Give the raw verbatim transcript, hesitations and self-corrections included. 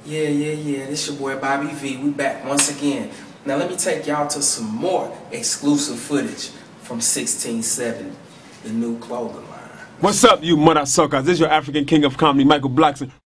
Yeah, yeah, yeah. This your boy Bobby V. We back once again. Now let me take y'all to some more exclusive footage from sixteen seventy, the new clothing line. What's up, you mother suckers? This is your African king of comedy, Michael Blackson.